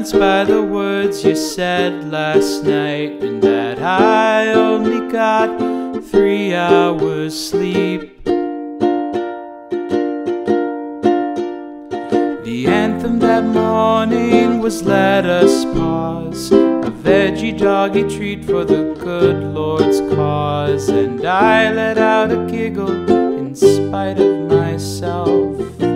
silence by the words you said last night, and that I only got 3 hours sleep. The anthem that morning was "Let Us Pause," a veggie doggy treat for the good Lord's cause, and I let out a giggle in spite of myself.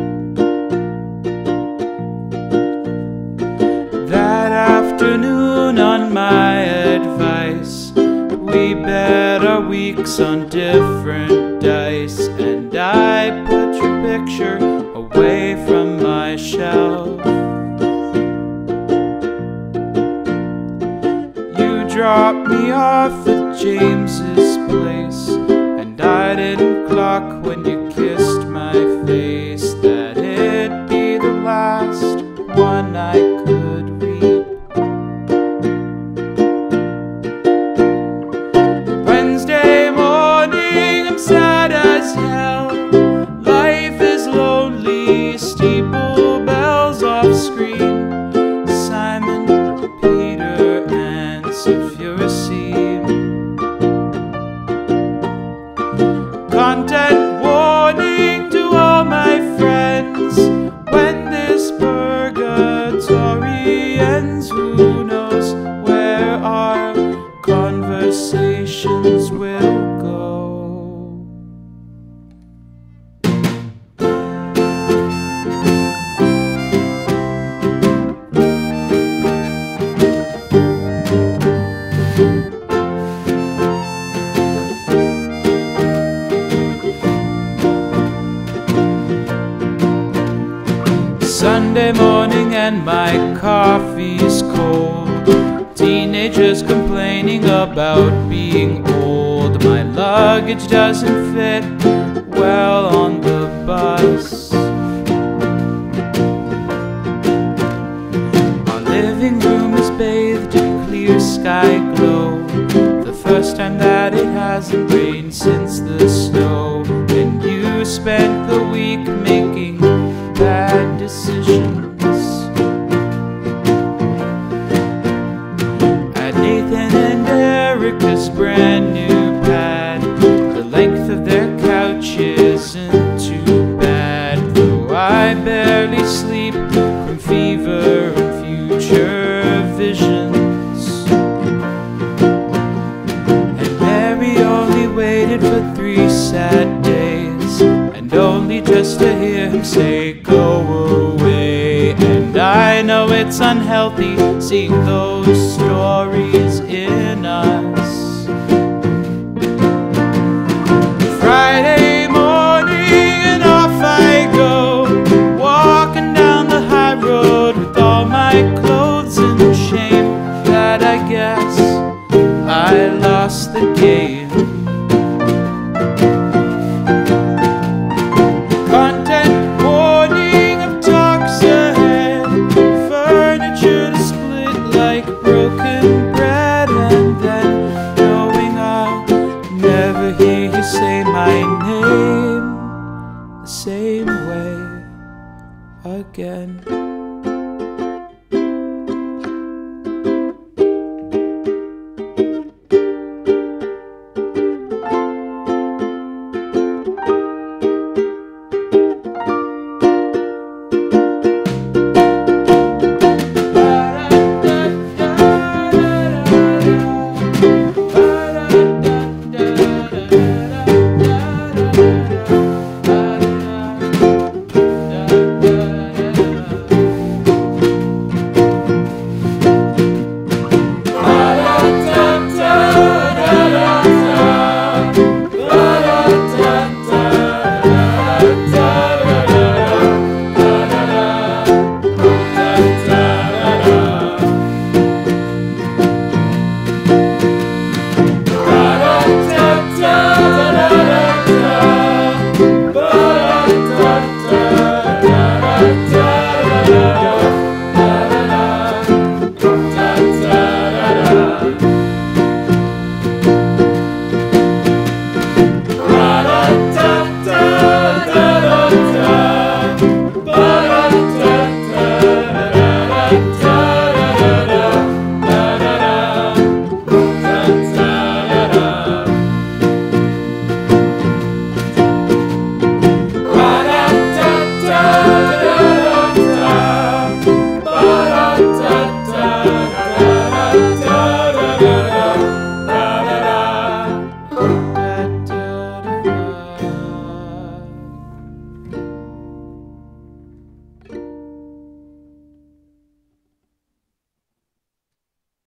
That afternoon, on my advice, we bet our weeks on different dice, and I put your picture away from my shelf. You dropped me off at James's place, and I didn't clock when you kissed my face that it'd be the last one I could reap. Wednesday morning, I'm sad as hell. Life is lonely, steeple bells off screen. Simon, Peter, and Sulfuracine. Content warning to all my friends: when this purgatory ends, who knows where our conversations will go. Sunday morning and my coffee's cold. Teenagers complaining about being old. My luggage doesn't fit well on the bus. Our living room is bathed in clear sky glow, the first time that it hasn't rained since the snow. And you spent the week making bad decisions. At Nathan and Erica's brand new pad, the length of their couch isn't too bad, though I barely sleep from fever and future visions. And Mary only waited for 3 sad days, and only just to hear him say go away. And I know it's unhealthy seeing those stories in us. Friday morning and off I go, walking down the high road with all my clothes in shame that I guess I lost the game. Say my name the same way again. da